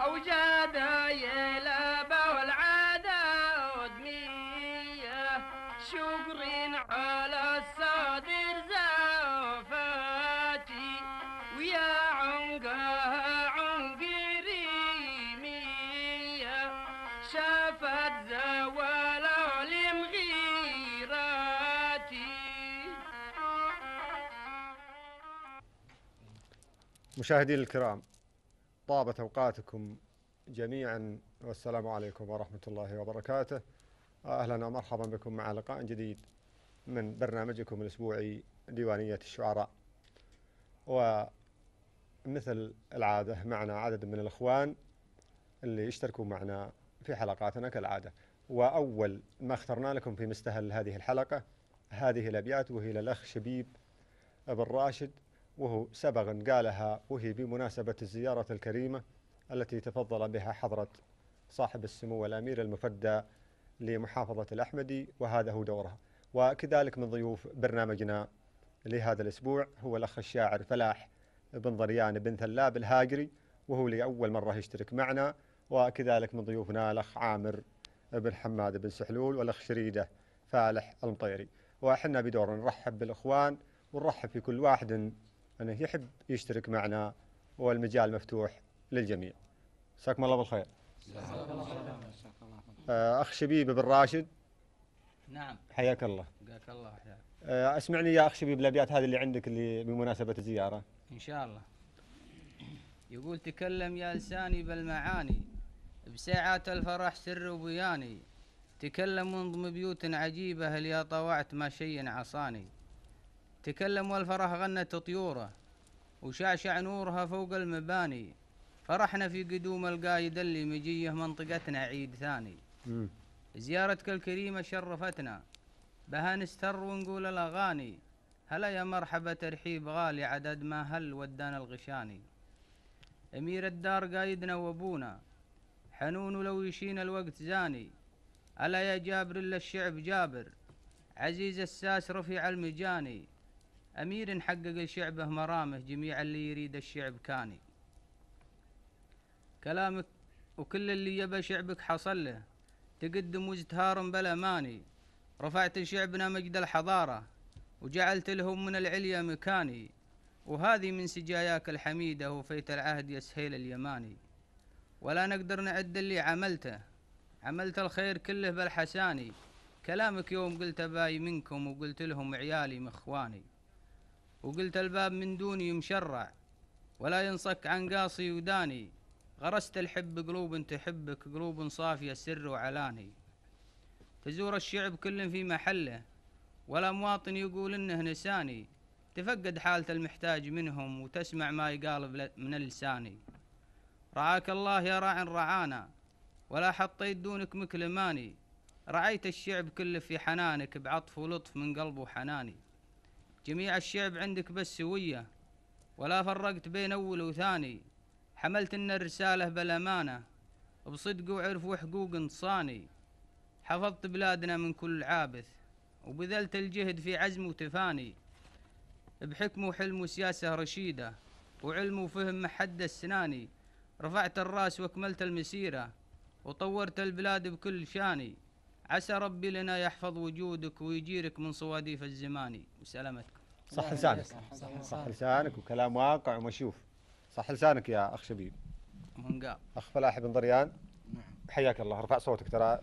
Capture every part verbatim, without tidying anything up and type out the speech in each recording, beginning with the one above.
أوجاد يلبى والعادة ودمية شكر على الصادر زافاتي ويا عنقها عنقري مية شافت زوال لمغيراتي. مشاهدين الكرام، طابت أوقاتكم جميعا والسلام عليكم ورحمة الله وبركاته. أهلا ومرحبا بكم مع لقاء جديد من برنامجكم الأسبوعي ديوانية الشعراء. ومثل العادة معنا عدد من الإخوان اللي يشتركوا معنا في حلقاتنا كالعادة. وأول ما اخترنا لكم في مستهل هذه الحلقة هذه الأبيات، وهي للأخ شبيب بن راشد، وهو سبغ قالها وهي بمناسبة الزيارة الكريمة التي تفضل بها حضرة صاحب السمو الأمير المفدى لمحافظة الأحمدي، وهذا هو دورها. وكذلك من ضيوف برنامجنا لهذا الأسبوع هو الأخ الشاعر فلاح بن ضريان بن ثلاب الهاجري، وهو لأول مرة يشترك معنا. وكذلك من ضيوفنا الأخ عامر بن حماد بن سحلول والأخ شريدة فالح المطيري. وإحنا بدورنا نرحب بالإخوان ونرحب في كل واحد أنه يحب يشترك معنا، والمجال مفتوح للجميع. مساكم الله بالخير. أخ شبيب بن راشد. نعم. حياك الله. حياك الله حياك. أسمعني يا أخ شبيب الأبيات هذه اللي عندك اللي بمناسبة الزيارة. إن شاء الله. يقول: تكلم يا لساني بالمعاني بساعات الفرح سر وبياني، تكلم وانضم بيوت عجيبة هل يا طوعت ما شيء عصاني، تكلم والفرح غنت طيوره وشعشع نورها فوق المباني، فرحنا في قدوم القايد اللي مجيه منطقتنا عيد ثاني. م. زيارتك الكريمة شرفتنا بها نستر ونقول الأغاني، هلا يا مرحبا ترحيب غالي عدد ما هل ودانا الغشاني، أمير الدار قايدنا وابونا حنون ولو يشين الوقت زاني، ألا يا جابر إلا الشعب جابر عزيز الساس رفيع المجاني، أمير حقق لشعبه مرامه جميع اللي يريد الشعب كاني، كلامك وكل اللي يبى شعبك حصل له تقدم وازدهار بلا ماني، رفعت لشعبنا مجد الحضارة وجعلت لهم من العليا مكاني، وهذه من سجاياك الحميدة وفيت العهد يا سهيل اليماني، ولا نقدر نعد اللي عملته عملت الخير كله بالحساني، كلامك يوم قلت باي منكم وقلت لهم عيالي مخواني، وقلت الباب من دوني مشرع ولا ينصك عن قاصي وداني، غرست الحب قلوب تحبك قلوب صافية سر وعلاني، تزور الشعب كل في محله ولا مواطن يقول انه نساني، تفقد حالة المحتاج منهم وتسمع ما يقال من لساني، رعاك الله يا راع رعانا ولا حطيت دونك مكلماني، رعيت الشعب كله في حنانك بعطف ولطف من قلب وحناني، جميع الشعب عندك بس سوية ولا فرقت بين أول وثاني، حملت لنا الرسالة بالأمانة بصدق وعرف وحقوق انتصاني، حفظت بلادنا من كل عابث وبذلت الجهد في عزم وتفاني، بحكم وحلم وسياسة رشيدة وعلم وفهم محد السناني، رفعت الراس واكملت المسيرة وطورت البلاد بكل شاني، عسى ربي لنا يحفظ وجودك ويجيرك من صواديف الزمان وسلامتكم. صح لسانك. صح, صح لسانك وكلام واقع ومشوف. صح لسانك يا أخ شبيب. منقاب. أخ فلاح بن ضريان. حياك الله. ارفع صوتك، ترى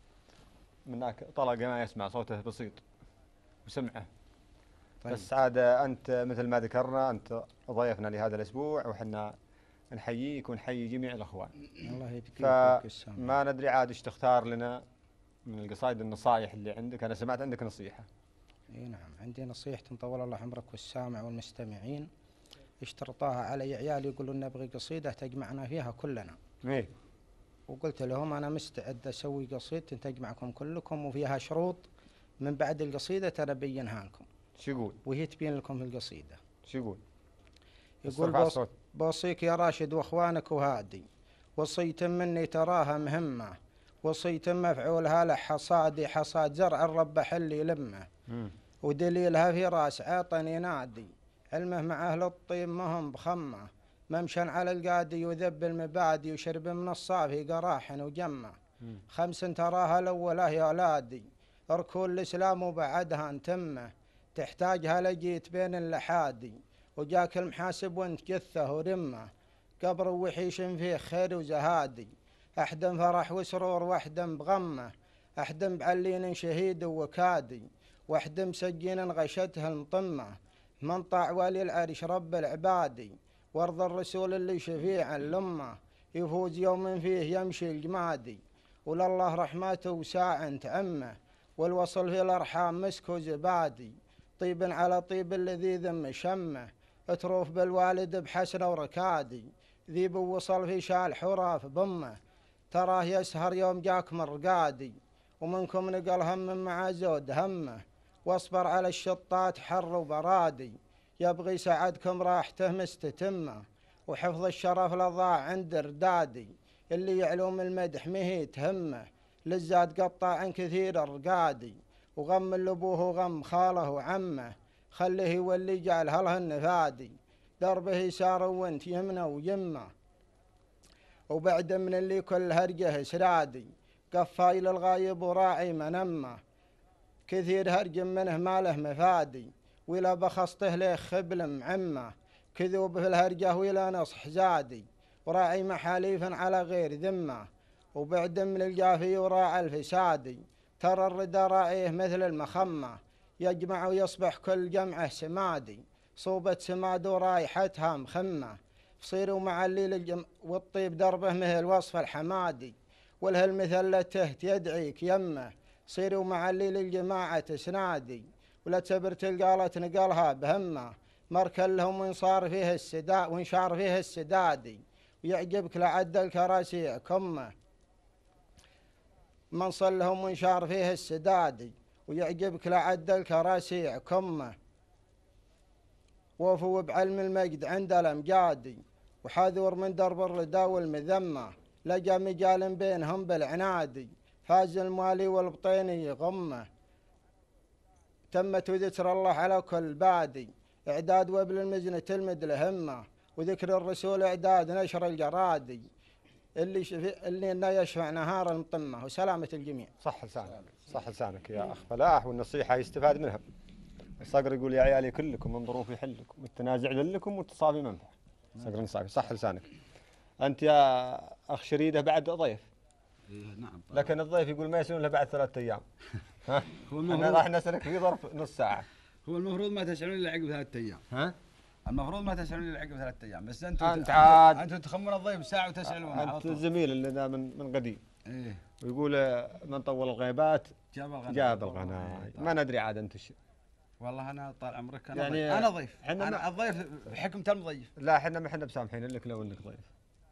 منك طلق ما يسمع صوته بسيط وسمعه. طيب. بس عاد أنت مثل ما ذكرنا أنت ضيفنا لهذا الأسبوع وحنا نحييك ونحيي جميع الأخوان. الله يبقيك. فما ندري عاد ايش تختار لنا من القصائد النصائح اللي عندك. أنا سمعت عندك نصيحة. اي نعم، عندي نصيحة طول الله عمرك والسامع والمستمعين اشترطوها علي عيالي يقولوا نبغي قصيدة تجمعنا فيها كلنا. ايه. وقلت لهم أنا مستعد أسوي قصيدة تجمعكم كلكم وفيها شروط من بعد القصيدة ترى بينها لكم. شو يقول؟ وهي تبين لكم في القصيدة. شو يقول؟ يقول بوص... بوصيك يا راشد واخوانك وهادي وصية مني تراها مهمة، وصية مفعولها لحصادي حصاد زرع الرب حلي لمه، ودليلها في راس عاطني نادي علمه مع أهل الطيب مهم بخمه، ممشن على القادي وذب المبادي وشرب من الصافي قراح وجمه. خمس تراها الأولى يا أولادي اركون الإسلام وبعدها انتمه. تحتاجها لجيت بين اللحادي وجاك المحاسب وانت جثه ورمه. قبر وحيش فيه خير وزهادي أحدم فرح وسرور واحدم بغمه. أحدم بعلين شهيد وكادي واحدم سجين غشتها المطمه. من طاع ولي العرش رب العبادي وارض الرسول اللي شفيع الأمة. يفوز يوم فيه يمشي الجمادي ولله رحمته وساع تعمه. والوصل في الأرحام مسك وزبادي طيب على طيب الذي ذم شمه. اتروف بالوالد بحسنه وركادي ذيب وصل في شال حراف بمه. تراه يسهر يوم جاك مرقادي ومنكم نقل هم مع زود همه. واصبر على الشطات حر وبرادي يبغي سعدكم راحته مستتمه. وحفظ الشرف لضاع عند ردادي اللي يعلوم المدح مهي تهمه. للزاد قطع عن كثير الرقادي وغم اللبوه وغم خاله وعمه. خليه يولي جعل هلهن فادي دربه سار وانت يمنه ويمه. وبعد من اللي كل هرجه سرادي قفاي للغايب وراعي منمه. كثير هرج منه ماله مفادي ولا بخصته له خبل معمه. كذوب في الهرجه ولا نصح زادي وراعي محاليف على غير ذمه. وبعد من الجافي وراعي الفسادي ترى الردى راعيه مثل المخمه. يجمع ويصبح كل جمعه سمادي صوبة سماد ورايحتها مخمه. صيروا مع الليل الجم... والطيب دربه مثل الوصف الحمادي والهالمثلته يدعيك يمه. صيروا مع الليل الجماعة تسنادي ولا تبر تلقالت نقلها بهمه. مركل لهم وانصار فيه السداد وانشار فيه السدادي ويعجبك لعد الكراسي كمه. من صلهم وانشار فيه السدادي ويعجبك لعد الكراسي كمه. وفوا بعلم المجد عند الامجادي وحاذور من درب الردى والمذمه. لقى مجال بينهم بالعنادي فاز الموالي والبطيني غمه. تمت ذكر الله على كل بادي اعداد وابل المزنة تلمد الهمه. وذكر الرسول اعداد نشر الجرادي اللي شفي اللي انه يشفع نهار المطمه. وسلامه الجميع. صح لسانك صح لسانك يا اخ فلاح. والنصيحه يستفاد منها. الصقر يقول يا عيالي كلكم من ظروف يحلكم والتنازع ذلكم والتصافي منفع. صقر نصافي. صح لسانك. انت يا اخ شريده بعد ضيف. إيه نعم. لكن الضيف يقول ما يسون الا بعد ثلاثة ايام. ها هو احنا راح نسالك في ظرف نص ساعه. هو المفروض ما تسالون الا عقب ثلاثة ايام. ها المفروض ما تسالون الا عقب ثلاثة ايام بس انتم انت عاد انتم تخمون الضيف ساعه وتسالون. انت الزميل اللي ذا من من قديم. ايه ويقول من طول الغيبات جاب الغناء جاب الغناء. ما ندري عاد انت الشيء. والله انا طال عمرك انا يعني ضيف. انا ضيف احنا انا الضيف بحكم المضيف. لا احنا ما احنا بسامحين لك لو انك ضيف.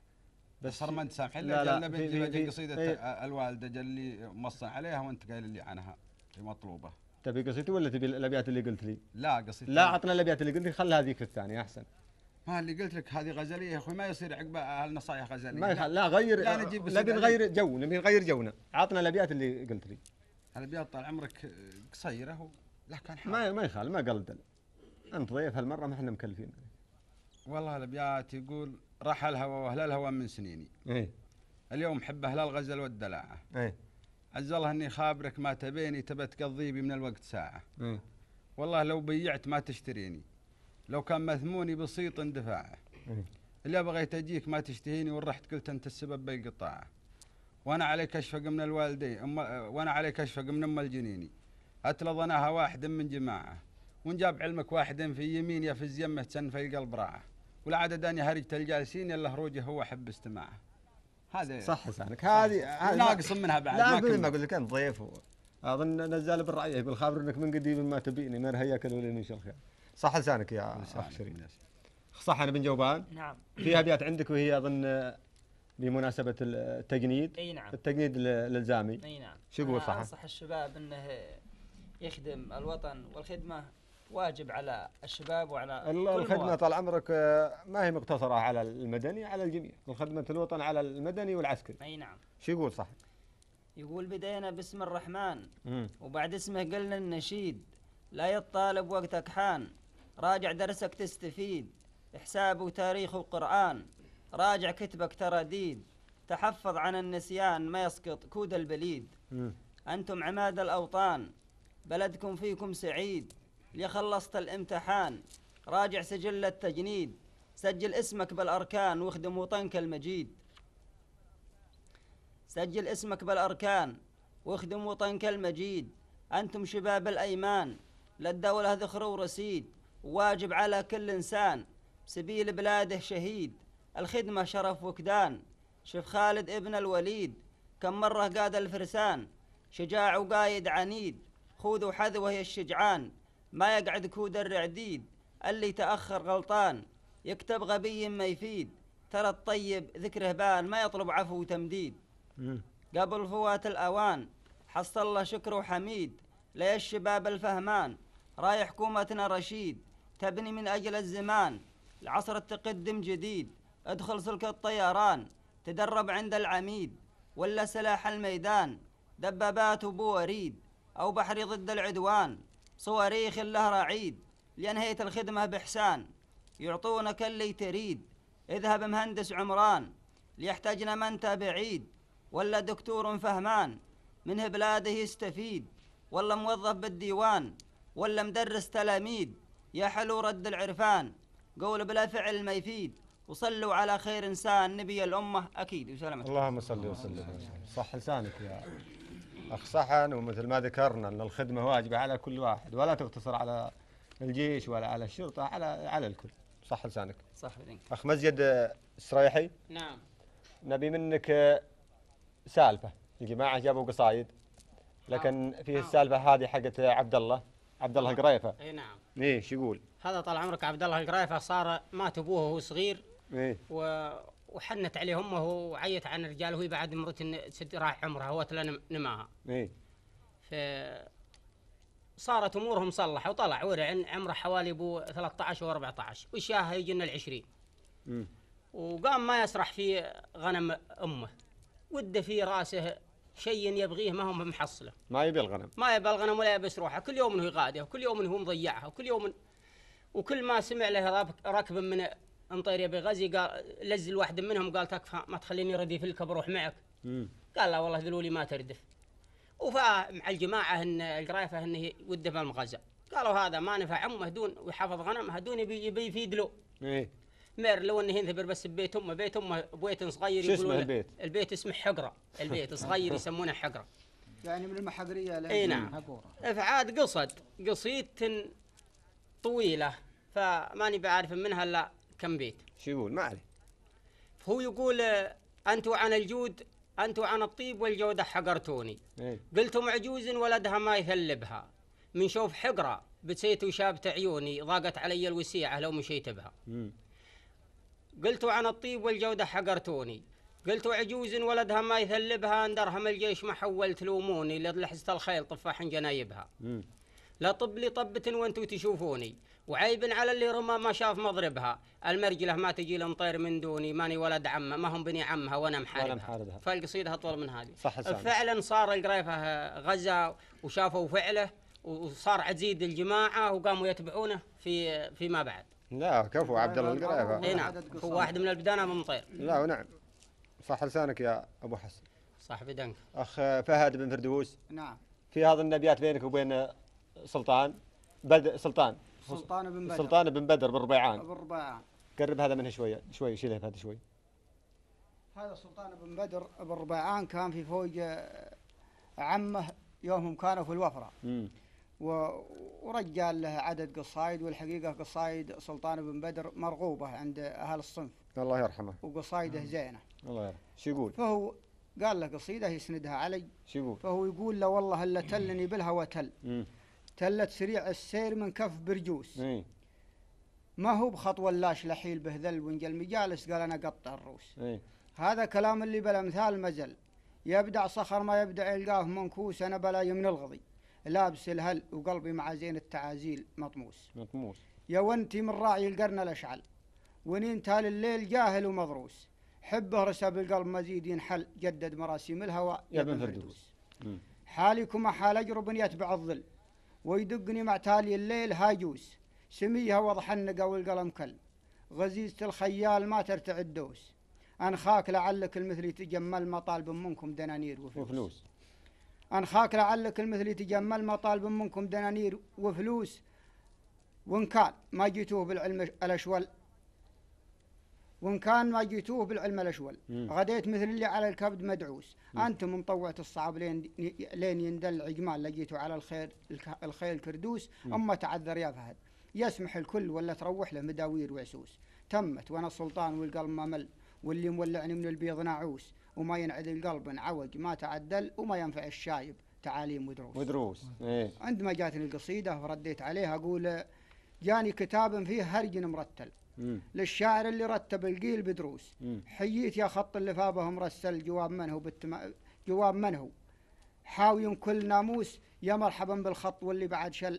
بس صار ما انت سامحين لا لا لا في- بنجيب في- قصيده في- الوالده جل لي موصى عليها وانت قايل لي عنها مطلوبه. تبي قصيتي ولا تبي الابيات اللي قلت لي؟ لا قصيده لا عطنا الابيات اللي قلت لي خلها هذيك الثانيه احسن. ما اللي قلت لك هذه غزليه يا اخوي ما يصير عقب هالنصايح غزليه. ما يخل... لا غير لا نجيب لا قصيدة نغير جو نبي نغير جونا. عطنا الابيات اللي قلت لي. الابيات طال عمرك قصيره لا كان حال. ما ما يخال ما قلدل. انت ضيف هالمره ما احنا مكلفين. والله الابيات يقول راح الهوى واهل الهوى من سنيني. ايه اليوم حب اهل الغزل والدلاعه. ايه عز الله اني خابرك ما تبيني تبى تقضي بي من الوقت ساعه. ايه والله لو بيعت ما تشتريني لو كان مثموني بسيط اندفاعه. ايه اللي بغيت اجيك ما تشتهيني ورحت قلت انت السبب بالقطاعه. وانا عليك اشفق من الوالدين أم وانا عليك اشفق من ام الجنيني. اتلظناها واحد من جماعه وان جاب علمك واحد في يمين يفز يمه تسن في القلب راعه. والعدد اني هرجت الجالسين يلا هروجه هو حب استماعه. هذا صح لسانك. هذه هذه ناقص منها بعد. لا ما اقول ما كمل. اقول لك انت ضيف و... اظن نزال بالرعيه يقول خابر انك من قديم ما تبيني ما هياك ولا من شل خير. صح لسانك يا اخ شريف. صح انا بن جوبان. نعم. في ابيات عندك وهي اظن بمناسبه التجنيد. اي نعم. التجنيد الالزامي. اي نعم. شو يقول أنا صح؟ انصح الشباب انه يخدم الوطن والخدمه واجب على الشباب وعلى كل الخدمه مواطن. طال عمرك آه، ما هي مقتصره على المدني على الجميع. خدمه الوطن على المدني والعسكري. اي نعم. شو يقول صح؟ يقول بدينا باسم الرحمن مم. وبعد اسمه قلنا النشيد لا يطالب وقتك حان راجع درسك تستفيد حساب وتاريخ وقرآن، راجع كتبك ترديد، تحفظ عن النسيان ما يسقط كود البليد. مم. أنتم عماد الأوطان، بلدكم فيكم سعيد، لي خلصت الامتحان، راجع سجل التجنيد، سجل اسمك بالأركان واخدم وطنك المجيد. سجل اسمك بالأركان واخدم وطنك المجيد. أنتم شباب الأيمان، للدولة ذخر ورسيد، واجب على كل إنسان سبيل بلاده شهيد. الخدمة شرف وكدان، شوف خالد ابن الوليد كم مرة قاد الفرسان، شجاع وقايد عنيد، خذوا حذوه يا الشجعان، ما يقعد كود الرعديد. اللي تأخر غلطان، يكتب غبي ما يفيد، ترى الطيب ذكره بان ما يطلب عفو وتمديد. مم. قبل فوات الأوان حصل الله شكر وحميد، ليا الشباب الفهمان رايح حكومتنا رشيد، تبني من أجل الزمان العصر التقدم جديد. ادخل سلك الطيران تدرب عند العميد، ولا سلاح الميدان دبابات وبواريد، أو بحري ضد العدوان صواريخ له رعيد. لأنهيت الخدمة بإحسان يعطونك اللي تريد، اذهب مهندس عمران ليحتاجنا من بعيد، ولا دكتور فهمان منه بلاده يستفيد، ولا موظف بالديوان، ولا مدرس تلاميذ، يا حلو رد العرفان قول بلا فعل ما يفيد. وصلوا على خير إنسان نبي الأمة أكيد وسلامتك. اللهم صل وسلم. صح لسانك يا أخ صحن. ومثل ما ذكرنا أن الخدمة واجبة على كل واحد، ولا تقتصر على الجيش ولا على الشرطة، على على الكل. صح لسانك. صح بدينك. أخ مزيد السريحي، نعم. نبي منك سالفة. الجماعة جابوا قصايد، لكن فيه السالفة هذه حقت عبد الله عبد الله القريفة. اي نعم. ايه شو يقول؟ هذا طال عمرك عبد الله القريفة صار مات ابوه وهو صغير، ايه و... وحنت عليه امه وعيت عن الرجال، وهي بعد مرت ست راح عمرها وتلا نماها. ايه ف صارت امورهم مصلحه، وطلع ورع عمره حوالي ابو ثلاثة عشر و أربعة عشر، وشاه يجينا العشرين. امم وقام ما يسرح في غنم امه، وده في راسه شيء يبغيه ما هو محصله، ما يبي الغنم، ما يبى الغنم ولا يبس روحه، كل يوم هو يغاديه، وكل يوم هو مضيعها، وكل يوم وكل ما سمع له ركب من انطير يبي غزي قال لزل واحد منهم قال تكفى ما تخليني رديف لك بروح معك. امم قال لا والله ذلولي ما تردف. وفا مع الجماعه ان القريفه انه وده بالمغزى، قالوا هذا ما نفع عمه دون ويحافظ غنمه دون يبي يبي يفيد له. ايه مير لو انه ينثبر بس ببيت امه، بيت امه بويت صغير. شو اسمه البيت؟ البيت اسمه حقره، البيت صغير يسمونه حقره. يعني من المحقريه. اي نعم. فعاد قصد قصيدة طويله فماني بعارف منها الا كم بيت. شو يقول؟ ما عليه. هو يقول انتوا عن الجود، انتوا عن الطيب والجوده حقرتوني. ايه قلتم عجوز ولدها ما يثلبها، من شوف حقره بسيت وشابت عيوني، ضاقت علي الوسيعه لو مشيت بها. امم قلتوا عن الطيب والجودة حقرتوني، قلتوا عجوز ولدها ما يثلبها، ان درهم الجيش ما حولت لوموني، لحزة الخيل طفاح جنايبها. امم لا طب لي طبة وانتوا تشوفوني، وعيب على اللي رمى ما شاف مضربها، المرجلة ما تجي لمطير من دوني، ماني ولد عمه ما هم بني عمها وانا محاربها. محاربها. فالقصيدة اطول من هذه. صح لسانك. فعلا صار القريفة غزا وشافوا فعله، وصار عزيز الجماعة وقاموا يتبعونه في فيما بعد. لا كفو عبد الله القريفة. اي نعم، هو واحد من البدانة من مطير. لا ونعم. صح لسانك يا ابو حسن. صح بدنك. اخ فهد بن فردوس، نعم. في هذا النبيات بينك وبين سلطان بدر سلطان سلطان بن بدر سلطان بن بدر بالربيعان. بالربيعان. قرب هذا منه شويه شوي شيله هذا شوي. هذا سلطان بن بدر بالربيعان كان في فوج عمه يومهم كانوا في الوفره. امم ورجال له عدد قصايد، والحقيقه قصايد سلطان بن بدر مرغوبه عند اهل الصنف. الله يرحمه. وقصايده زينه. الله يرحمه. شو يقول؟ فهو قال له قصيده يسندها علي. شو يقول؟ فهو يقول له والله الا تلني بالهوى تل. امم تلت سريع السير من كف برجوس. اي ما هو بخطوه لاش لحيل بهذل ونجل مجالس قال انا قطع الروس. اي هذا كلام اللي بلا مثال مزل، يبدع صخر ما يبدع يلقاه منكوس، انا بلا يمن الغضي لابس الهل وقلبي مع زين التعازيل مطموس. مطموس. يا وانتي من راعي القرن الاشعل، ونين تال الليل جاهل ومضروس، حبه رسى بالقلب مزيد ينحل، جدد مراسيم الهوى يا ابن فردوس. حالكم حال اجرب يتبع الظل، ويدقني مع تالي الليل هاجوس، سميها وضح النقا والقلم كل، غزيزة الخيال ما ترتع الدوس، أنخاك لعلك المثل يتجمل مطالب منكم دنانير وفلوس, وفلوس. أنخاك لعلك المثل يتجمل مطالب منكم دنانير وفلوس، وإن كان ما جيتوه بالعلم الأشول وإن كان ما جيتوه بالعلم الأشول غديت مثل اللي على الكبد مدعوس. مم. أنتم من طوعة الصعب لين لين يندل عجمال لقيتوا على الخير الخيل كردوس. مم. أما تعذر يا فهد يسمح الكل ولا تروح له مداوير وعسوس. تمت وأنا السلطان والقلب ما مل، واللي مولعني من البيض ناعوس، وما ينعدل قلب عوج ما تعدل، وما ينفع الشايب تعاليم ودروس. ودروس. إيه. عندما جاتني القصيدة ورديت عليها أقول جاني كتاب فيه هرج مرتل. مم. للشاعر اللي رتب القيل بدروس. مم. حييت يا خط اللي فابه مرسل، جواب من هو بالتم... جواب من هو حاوي كل ناموس، يا مرحبا بالخط واللي بعد شل،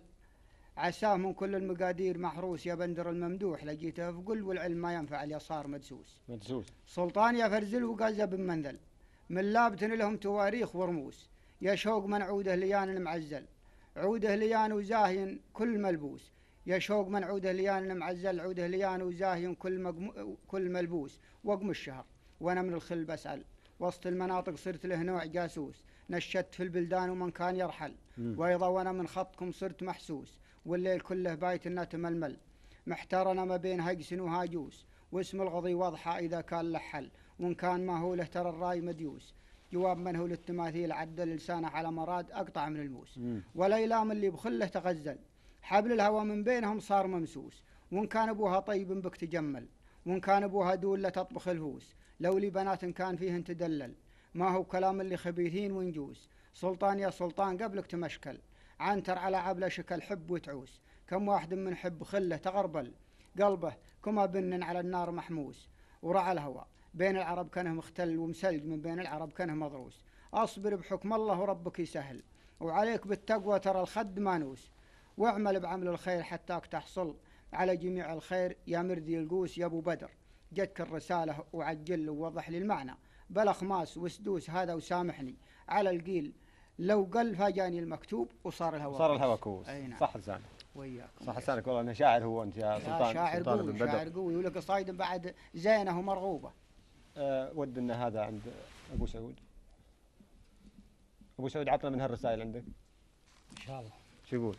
عساه من كل المقادير محروس، يا بندر الممدوح لقيته في قل، والعلم ما ينفع اليسار مدسوس. مدسوس. سلطان يا فرزل وقازة بن منذل، من لابتن لهم تواريخ ورموس، يا شوق من عوده ليان المعزل، عوده ليان وزاهين كل ملبوس، يا شوق من عوده ليان المعزل، عوده ليان وزاهين كل مقم... كل ملبوس. وقم الشهر وانا من الخل بسأل، وسط المناطق صرت له نوع جاسوس، نشت في البلدان ومن كان يرحل، وايضا وانا من خطكم صرت محسوس، والليل كله بايت النا تململ، محتارنا ما بين هجس وهاجوس، واسم الغضي واضحة إذا كان له حل، وإن كان ما هو له ترى الراي مديوس. جواب من هو للتماثيل عدل لسانه على مراد أقطع من الموس، وليلام اللي بخله تغزل، حبل الهوى من بينهم صار ممسوس، وإن كان أبوها طيب بك تجمل، وإن كان أبوها دول لا تطبخ الهوس، لو لي بنات كان فيهن تدلل، ما هو كلام اللي خبيثين ونجوس. سلطان يا سلطان قبلك تمشكل، عنتر على عبله شكل حب وتعوس، كم واحد من حب خله تغربل، قلبه كما بن على النار محموس، ورعى الهوى بين العرب كانه مختل، ومسلج من بين العرب كانه مضروس. أصبر بحكم الله وربك يسهل، وعليك بالتقوى ترى الخد مانوس، واعمل بعمل الخير حتاك تحصل على جميع الخير، يا مرذي القوس يا أبو بدر. جتك الرسالة وعجل ووضح لي المعنى، بلا خماس وسدوس هذا وسامحني على القيل، لو قل فاجاني المكتوب وصار الهوى صار الهوى كوس. نعم. صح لسانك وياك صح لسانك والله. انه شاعر هو انت يا سلطان. شاعر سلطان قوي بن بدر. شاعر قوي ولك قصايد بعد زينه ومرغوبه. أه ود ان هذا عند ابو سعود. ابو سعود عطنا من هالرسائل عندك ان شاء الله. شو يقول؟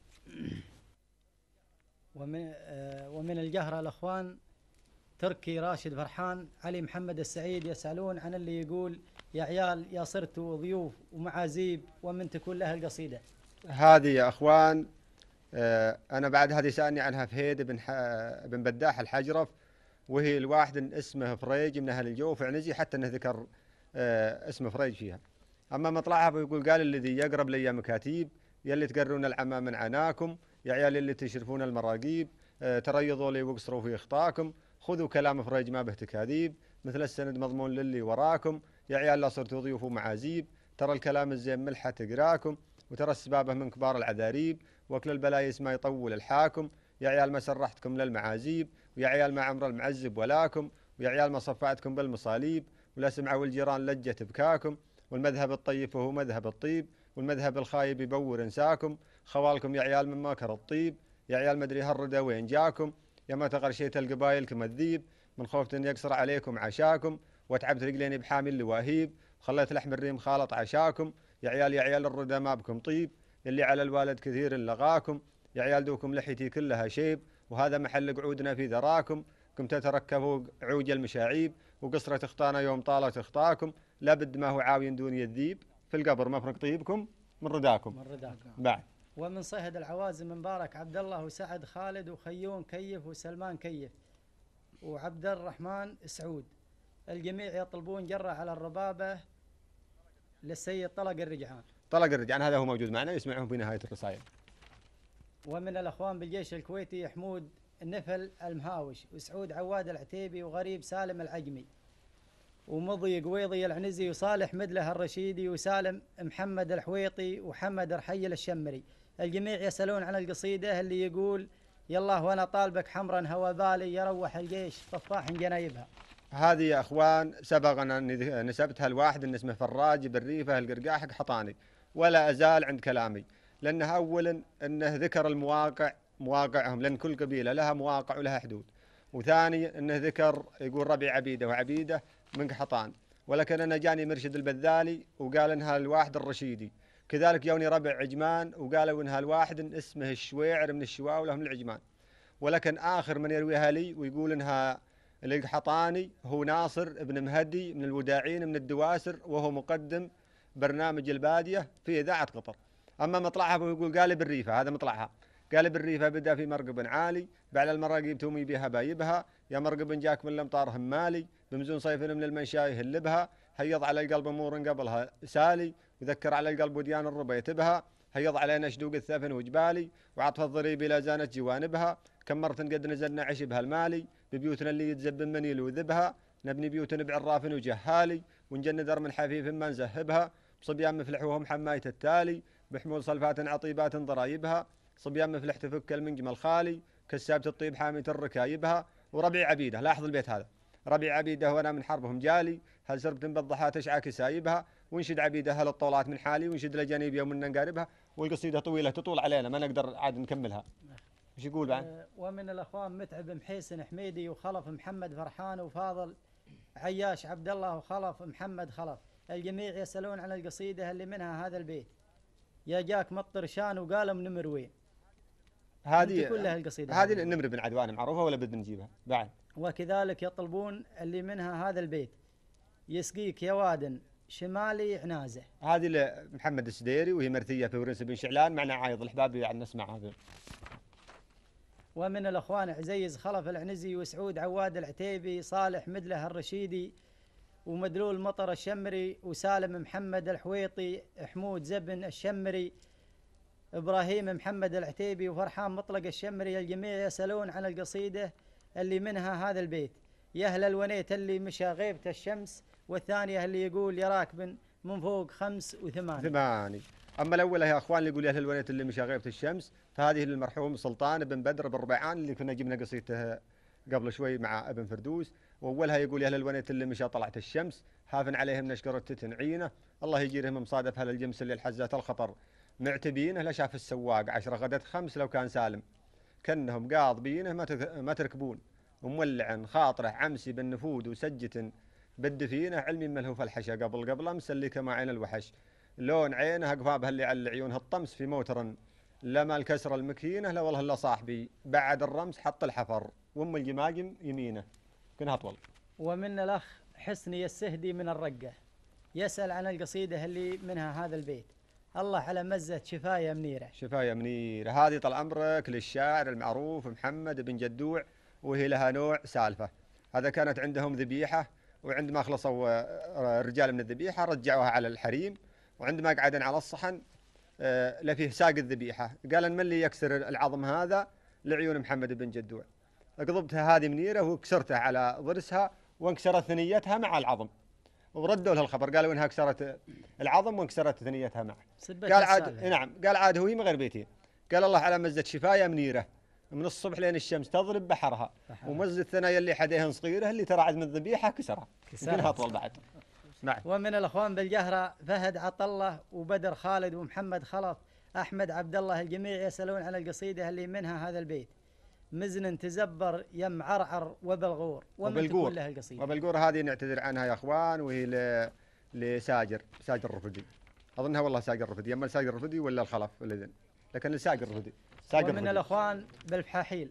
ومن آه ومن الجهره الاخوان تركي راشد فرحان علي محمد السعيد يسألون عن اللي يقول يا عيال يا صرتوا ضيوف ومعازيب ومن تكون لها القصيدة. هذه يا أخوان آه أنا بعد هذه سألني عنها فهيد بن, بن بداح الحجرف، وهي الواحد اسمه فريج من أهل الجوف عنزي، حتى أنه ذكر آه اسم فريج فيها. أما مطلعها بيقول قال الذي يقرب لي مكاتيب، يلي تقرون العمى من عناكم، يا عيال اللي تشرفون المراقيب، آه تريضوا لي وقصروا في إخطاكم، خذوا كلام فريج ما به تكاذيب، مثل السند مضمون للي وراكم، يا عيال لا صرتوا ضيوف ومعازيب، ترى الكلام الزين ملحة تقراكم، وترى السبابة من كبار العذاريب، وكل البلايس ما يطول الحاكم، يا عيال ما سرحتكم للمعازيب، ويا عيال ما عمر المعزب ولاكم، ويا عيال ما صفعتكم بالمصاليب، ولا سمعوا الجيران لجة بكاكم، والمذهب الطيب وهو مذهب الطيب، والمذهب الخايب يبور انساكم، خوالكم يا عيال من ماكر الطيب، يا عيال مدري هالردى وين جاكم، يا ما تغرشيت القبايل كمذيب، من خوفت ان يقصر عليكم عشاكم، وتعبت رجليني بحامل اللواهيب، وخليت لحم الريم خالط عشاكم، يا عيال يا عيال الردى ما بكم طيب، يلي على الوالد كثير لغاكم، يا عيال دوكم لحيتي كلها شيب، وهذا محل قعودنا في ذراكم، كم تتركبوا عوج المشاعيب، وقصرة اخطانا يوم طالت اخطاكم، لابد ما هو عاوين دوني الذيب، في القبر مفرق طيبكم من رداكم. من رداكم. بعد. ومن صهد العوازم مبارك عبد الله وسعد خالد وخيون كيف وسلمان كيف وعبد الرحمن سعود، الجميع يطلبون جرة على الربابة للسيد طلق الرجعان. طلق الرجعان هذا هو موجود معنا، يسمعهم في نهاية الرسائل. ومن الأخوان بالجيش الكويتي حمود النفل المهاوش، وسعود عواد العتيبي، وغريب سالم العجمي، ومضي قويضي العنزي، وصالح مدله الرشيدي، وسالم محمد الحويطي، وحمد رحيل الشمري. الجميع يسألون عن القصيدة اللي يقول يلا وانا طالبك حمرا هوى بالي يروح الجيش طفاح جنايبها. هذه يا اخوان سبق ان نسبتها الواحد ان اسمه فراج بالريفه القرقاح حق حطاني، ولا ازال عند كلامي، لانه اولا انه ذكر المواقع مواقعهم، لان كل قبيله لها مواقع ولها حدود، وثاني أنه ذكر يقول ربيع عبيدة وعبيدة من قحطان. ولكن أنا جاني مرشد البذالي وقال إنها الواحد الرشيدي. كذلك يوني ربع عجمان وقالوا إنها الواحد اسمه الشويعر من الشواولة من العجمان. ولكن آخر من يرويها لي ويقول إنها القحطاني هو ناصر ابن مهدي من الوداعين من الدواسر، وهو مقدم برنامج البادية في إذاعة قطر. أما مطلعها ويقول قالب الريفة، هذا مطلعها. قالب الريفة بدأ في مرقب عالي، بعد المراقب تومي بها بايبها، يا مرقب جاك من الأمطار همالي، بمزون صيف من المنشاي هلبها، هيض على القلب أمور قبلها سالي، وذكر على القلب وديان الربا يتبها، هيض علينا شدوق الثفن وجبالي، وعطف الضريب لا زانت جوانبها، كم مرة قد نزلنا عشبها المالي، ببيوتنا اللي يتزب منيل وذبها، نبني بيوتنا بعراف وجهالي، ونجند من حفيف ما نزهبها، بصبيان مفلح وهم حماية التالي، بحمول صلفات عطيبات ضرايبها، صبيان مفلح تفك المنجم الخالي، كسابة الطيب حامية الركايبها. وربيع عبيدة، لاحظ البيت هذا، ربيع عبيدة وانا من حربهم جالي، هل سربت بالضحى تشعى كسايبها، ونشد عبيدة هل الطولات من حالي، ونشد لجانيب يوم من نقاربها. والقصيدة طويلة تطول علينا ما نقدر عاد نكملها. ايش يقول بعد؟ أه ومن الاخوان متعب محيسن حميدي وخلف محمد فرحان وفاضل عياش عبد الله وخلف محمد خلف، الجميع يسألون عن القصيدة اللي منها هذا البيت، يا جاك مطر شان وقالوا نمر وين. هذه كلها القصيدة هذه النمر بن عدوان معروفة ولا بدنا نجيبها بعد؟ وكذلك يطلبون اللي منها هذا البيت، يسقيك يا وادن شمالي عنازة. هذه لمحمد السديري وهي مرثية في ورنس بن شعلان، معنا عايض الحباب يعني نسمعها هذه. ومن الأخوان عزيز خلف العنزي وسعود عواد العتيبي، صالح مدله الرشيدي، ومدلول مطر الشمري، وسالم محمد الحويطي، حمود زبن الشمري، إبراهيم محمد العتيبي، وفرحان مطلق الشمري. الجميع يسألون عن القصيدة اللي منها هذا البيت، يهل الونيت اللي مشى غيبة الشمس، والثانية اللي يقول يراكب من فوق خمس وثماني. ثماني. أما الأولى يا أخوان اللي يقول يهل الونيت اللي مشى غيبة الشمس، فهذه للمرحوم سلطان بن بدر بن ربيعان اللي كنا جبنا قصيدته قبل شوي مع ابن فردوس. وأولها يقول يهل الونيت اللي مشى طلعت الشمس، هافن عليهم نشكر التتن عينه، الله يجيرهم مصادف هل الجمس اللي الحزات الخطر معتبينه، لا شاف السواق عشرة غدت خمس لو كان سالم، كنهم قاضبينه ما تركبون، ومولع خاطره عمسي بالنفود وسجة بالدفينه، علمي ملهوف الحشا قبل قبل امس اللي كما عين الوحش، لون عينه اقفابها اللي على عيونها الطمس في موتر، لما الكسر المكينه لا والله الا صاحبي بعد الرمس حط الحفر، وام الجماجم يمينه. كنها اطول. ومن الاخ حسني السهدي من الرقه يسأل عن القصيدة اللي منها هذا البيت، الله على مزة شفاية منيرة. شفاية منيرة هذه طال عمرك للشاعر المعروف محمد بن جدوع، وهي لها نوع سالفة. هذا كانت عندهم ذبيحة، وعندما خلصوا الرجال من الذبيحة رجعوها على الحريم، وعندما قعدن على الصحن لفيه ساق الذبيحة، قال من اللي يكسر العظم هذا لعيون محمد بن جدوع، قضبتها هذه منيرة وكسرتها على ضرسها وانكسرت ثنيتها مع العظم، وردوا له الخبر قالوا انها كسرت العظم وانكسرت ثنيتها معه. قال عاد نعم، قال عاد هو من غير بيتين، قال الله على مزة شفاية منيرة من الصبح لين الشمس تضرب بحرها، ومزة الثنايا اللي حديهن صغيرة اللي ترى عاد من الذبيحة كسرها، كسرها اطول بعد. نعم. ومن الاخوان بالجهرة فهد عطله وبدر خالد ومحمد خلف احمد عبد الله، الجميع يسألون عن القصيدة اللي منها هذا البيت، مزن تزبر يم عرعر وبالغور. وبالغور وبالغور هذه نعتذر عنها يا اخوان، وهي لساجر ساجر الرفدي، اظنها والله ساجر الرفدي، يما ساجر الرفدي ولا الخلف ولا ذن، لكن لساجر الرفدي. ومن الاخوان بالفحاحيل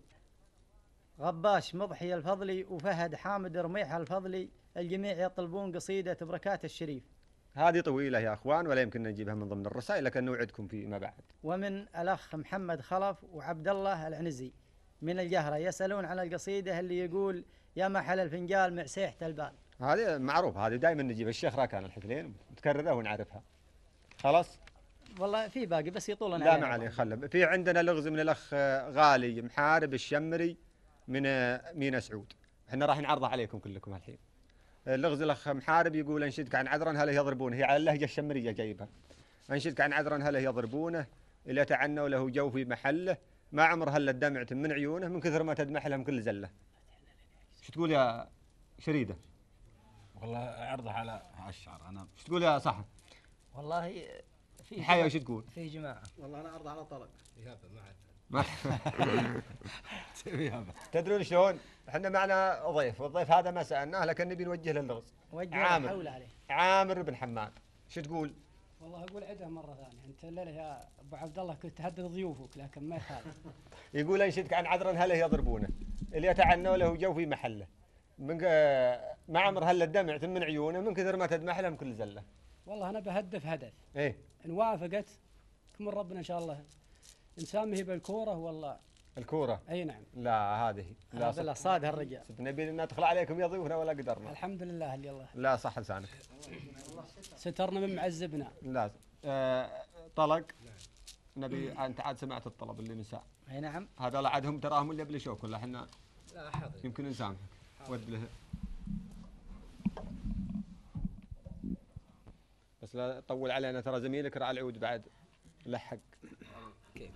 غباش مضحي الفضلي وفهد حامد رميح الفضلي، الجميع يطلبون قصيدة بركات الشريف. هذه طويلة يا اخوان ولا يمكن نجيبها من ضمن الرسائل، لكن نوعدكم فيما بعد. ومن الاخ محمد خلف وعبد الله العنزي من الجهرة يسألون عن القصيدة اللي يقول يا محل الفنجال مع سيحة البال. هذه معروفة، هذه دائما نجيب الشيخ راكان الحفلين متكررة ونعرفها. خلاص؟ والله في باقي بس يطولنا. لا ما عليه خله. في عندنا لغز من الأخ غالي محارب الشمري من مينا سعود، احنا راح نعرضها عليكم كلكم الحين. اللغز الأخ محارب يقول أنشدك عن عذرا هله يضربونه، هي على اللهجة الشمرية جايبها. أنشدك عن عذرا هله يضربونه إلا تعنوا له جو في محله، ما عمر هلا دمعت من عيونه من كثر ما تدمح لهم كل زله. شو تقول يا شريده؟ والله عرضها على الشعر انا. شو تقول يا صح؟ والله في حياه وش تقول؟ في جماعه. والله انا عرضها على طلق. تدرون شلون؟ احنا معنا ضيف، والضيف هذا ما سالناه لكن نبي نوجه له اللغز. عامر عليه. عامر بن حماد، شو تقول؟ والله اقول عدها مره ثانيه، انت الليله يا ابو عبد الله كنت تهدد ضيوفك لكن ما يخالف. يقول انشدك عن عذرا هله يضربونه، اللي يتعنوا له جو في محله. من ما عمر هله الدمع من عيونه من كثر ما تدمح لهم كل زله. والله انا بهدف هدف. ايه؟ ان وافقت تكمل ربنا ان شاء الله نسامه بالكوره والله. الكوره؟ اي نعم. لا هذه لا بالله صاد هالرجال. نبي ندخل عليكم يا ضيوفنا ولا قدرنا. الحمد لله اللي الله. لا صح لسانك. سترنا من معذبنا. لازم. آه طلق. نبي انت عاد سمعت الطلب اللي نساء. اي نعم. هذا عادهم تراهم اللي بلشوك ولا احنا؟ لا حاضر. يمكن نسامحك. ود له. بس لا تطول علينا ترى زميلك راعي العود بعد لحق. كيف؟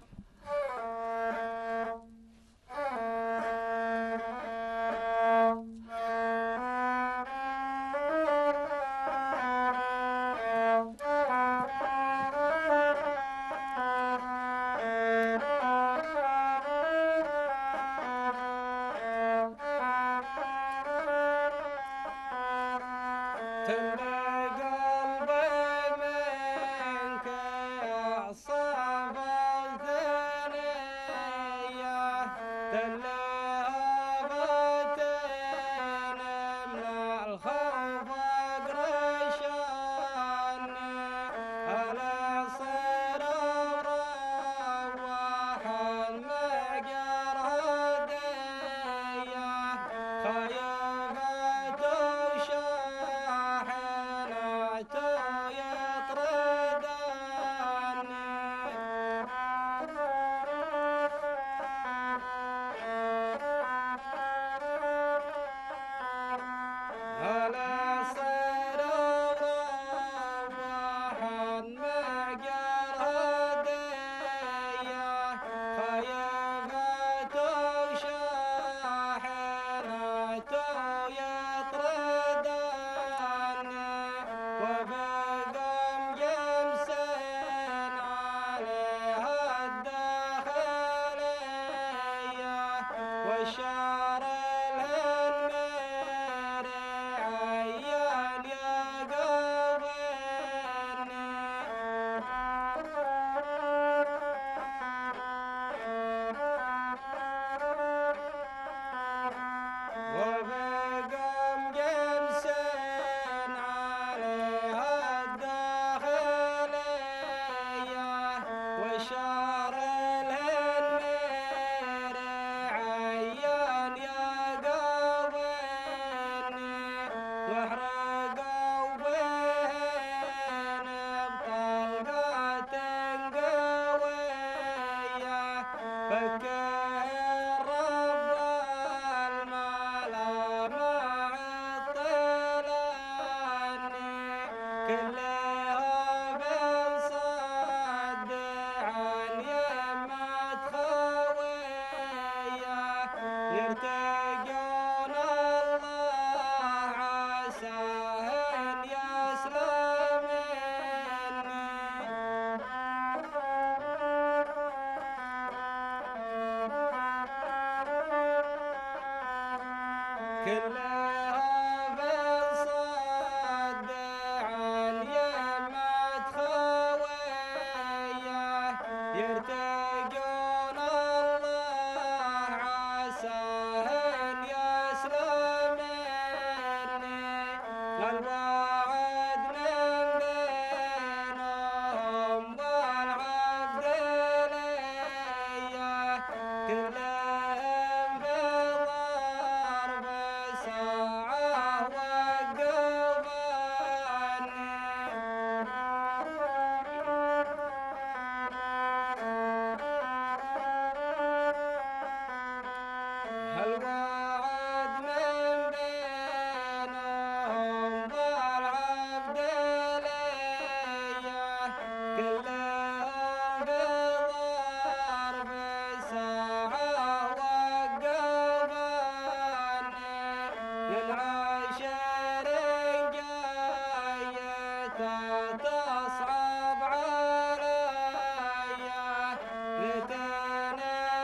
تصعب عليا لتنا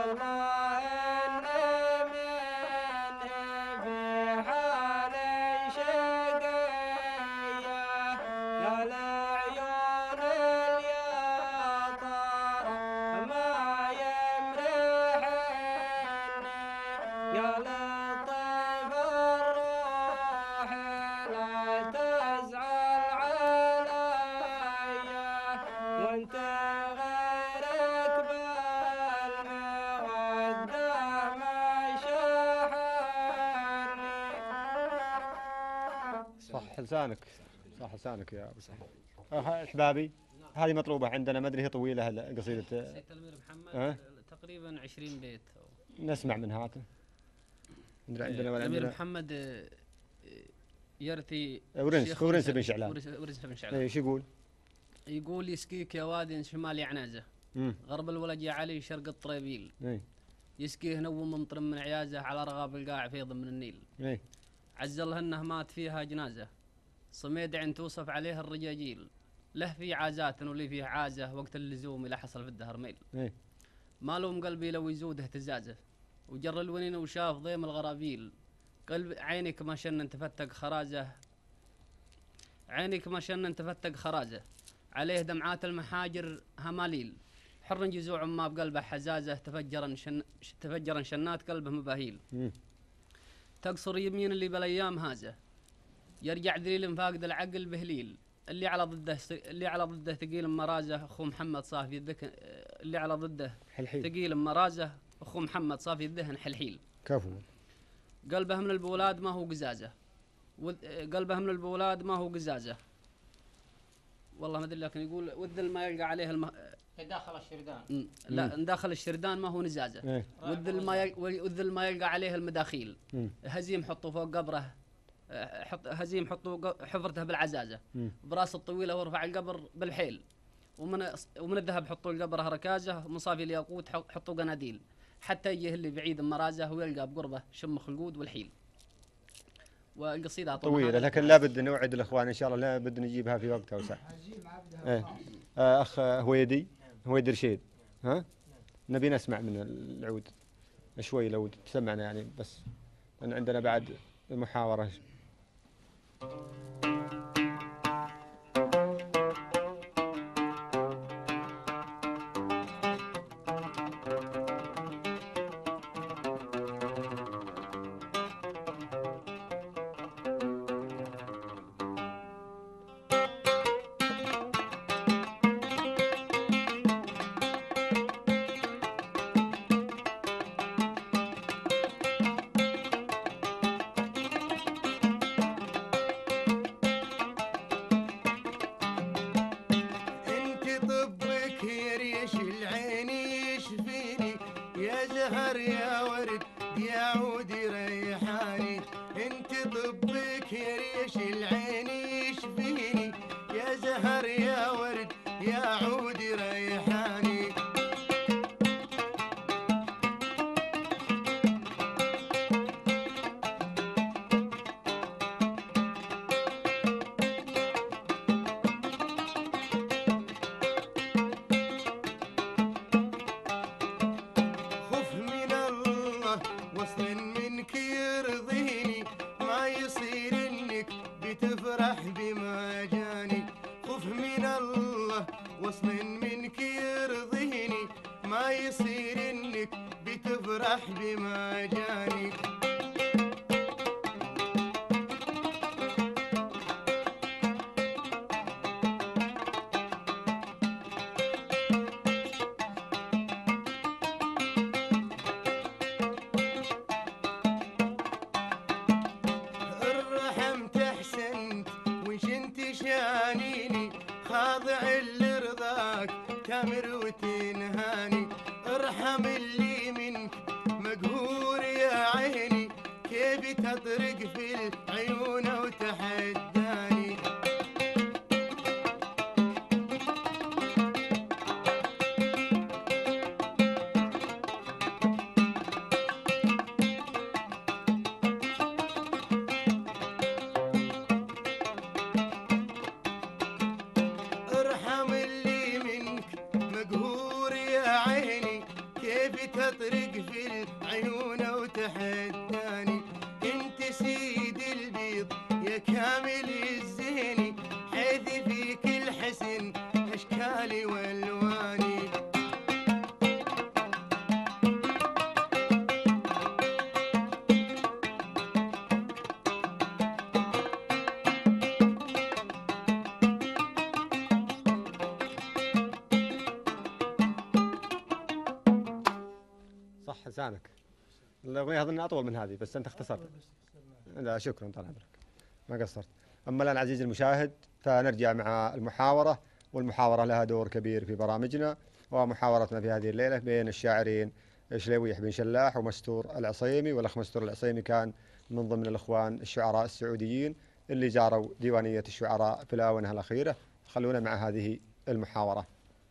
صح لسانك، صح لسانك يا ابو سعيد. احبابي هذه مطلوبه عندنا، ما ادري هي طويله قصيده سيد الامير محمد أه؟ تقريبا عشرين بيت. نسمع من هاته. عندنا عندنا ولا الامير محمد يرثي ورنس ورنس بن شعلان. ورنس بن شعلان. ايش يقول؟ يقول يسقيك يا وادي شمال عنازه، غرب الولد يا علي شرق الطريبيل. اي يسقيه نو ممطر من عيازه على رغاب القاع فيض من النيل. اي عزلهنه مات فيها جنازه، صميد عين توصف عليها الرجاجيل. له في عازات ولي فيه عازه، وقت اللزوم لا حصل في الدهر ميل. اي مالوم قلبي لو يزود اهتزازه، وجر الونين وشاف ضيم الغرابيل. قلب عينك ما شن تفتق خرازه، عينك ما شن تفتق خرازه، عليه دمعات المحاجر هماليل. حر جزوع ما بقلبه حزازه، تفجرا شن تفجرا شنات قلبه مباهيل. م. تقصر يمين اللي بالايام هازه، يرجع ذليل فاقد العقل بهليل. اللي على ضده اللي على ضده ثقيل مرازه، اخو محمد صافي الذكن. اللي على ضده حلحيل ثقيل مرازه، اخو محمد صافي الذهن حلحيل. كفو. قلبه من البولاد ما هو قزازه، قلبه من البولاد ما هو قزازه. والله ما ادري لكن يقول والذل ما يلقى عليه الم... داخل الشردان. لا مم. داخل الشردان ما هو نزازه. ايه. والذل ما يل... والذل ما يلقى عليه المداخيل. مم. هزيم حطوا فوق قبره، حط هزيم حطوا حفرته بالعزازه. مم. براس الطويله وارفع القبر بالحيل. ومن ومن الذهب حطوا القبره ركازه، ومن صافي الياقوت حطوا قناديل. حتى يجيه اللي بعيد مرازه ويلقى بقربه شمخ القود والحيل. والقصيده طويله لكن لابد نوعد الاخوان ان شاء الله، لابد نجيبها في وقتها وسع. ايه. آه اخ هويدي هويدي رشيد، ها نبي نسمع من العود شوي لو تسمعنا يعني، بس لان عندنا بعد محاوره. تطرق يقفل عيونه وتحداني. انت سيد البيض يا كامل الزين، حيث فيك الحسن اشكالي والواني. صح لسانك. الأغنية أظن أطول من هذه بس أنت اختصرت. لا شكرا طال عمرك ما قصرت. أما الآن عزيزي المشاهد فنرجع مع المحاورة، والمحاورة لها دور كبير في برامجنا، ومحاورتنا في هذه الليلة بين الشاعرين شليويح بن شلاح ومستور العصيمي. والأخ مستور العصيمي كان من ضمن الإخوان الشعراء السعوديين اللي جاروا ديوانية الشعراء في الآونة الأخيرة. خلونا مع هذه المحاورة.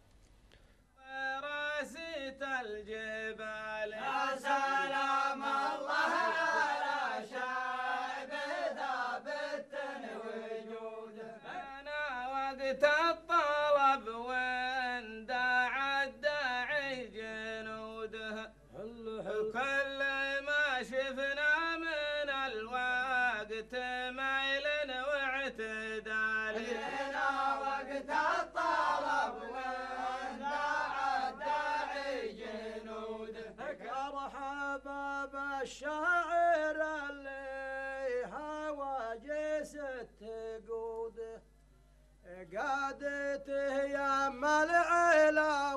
راسيت الجبال يا سلام الله على شعب ثابت وجوده. أنا وقت الطلب وين داعى الداعي جنوده، كل ما شفنا من الوقت ميل واعتدال. أنا وقت الطلب وين داعى الداعي جنوده، مرحبا بالشاعر اللي هواجس التقوده، قادته يما العلا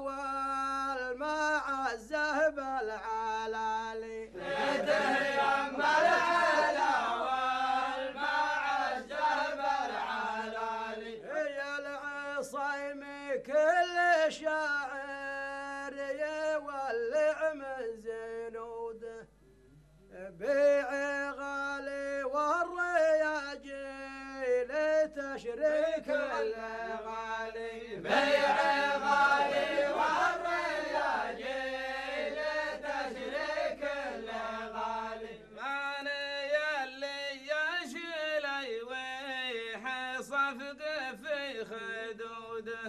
والمعزه بالعلالي. قادته يما العلا والمعزه بالعلالي. يا العصيمي كل شاعر يولع من زنوده، بيعي غالي والرياجيل تشريك الغالي. بيعي غالي والرياجيل تشريك الغالي. ماني يلي يشلي ويح صفق في خدوده،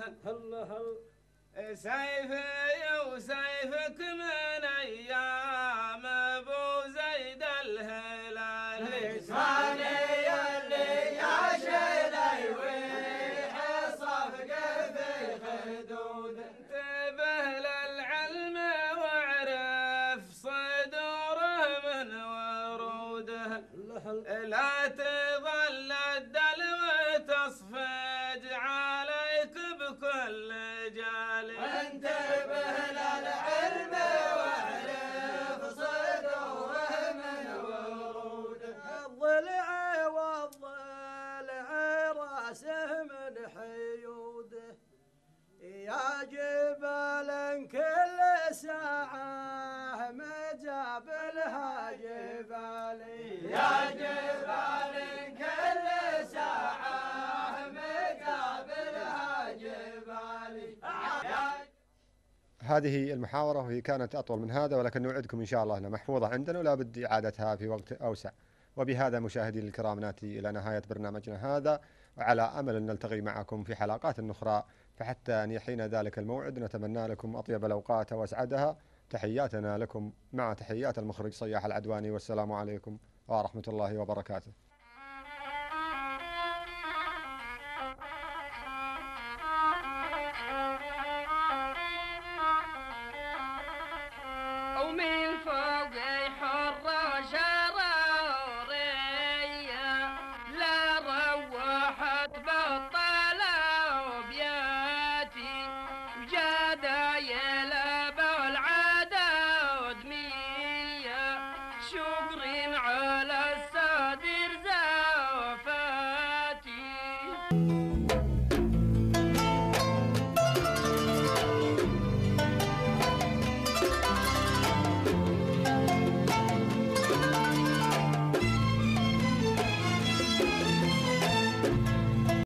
سيفي وسيفك من ايام ابو زيد الهلال. لساني اللي يا شيلي ويح صفق في خدود، انتبه للعلم واعرف صدوره من وروده، لا تظل الدلو تصفج عليك بكل جالي. انتبه للعلم واعرف صدوره من وروده، الضلع والضلع راسه من حيوده، يا جبال كل ساعة مجابلها جبالي. يا جبال كل ساعة مقابلها جبالي. هذه المحاورة وهي كانت أطول من هذا، ولكن نوعدكم إن شاء الله أنها محفوظة عندنا ولا بد إعادتها في وقت أوسع. وبهذا مشاهدينا الكرام نأتي إلى نهاية برنامجنا هذا، وعلى أمل أن نلتقي معكم في حلقات أخرى. فحتى أن يحين ذلك الموعد نتمنى لكم أطيب الأوقات وأسعدها. تحياتنا لكم مع تحيات المخرج صياح العدواني، والسلام عليكم ورحمة الله وبركاته. ومن فوق حر شرارية لا روحت بطلة وبياتي جدايل بالعدد مية شكر على الصدر زوفاتي.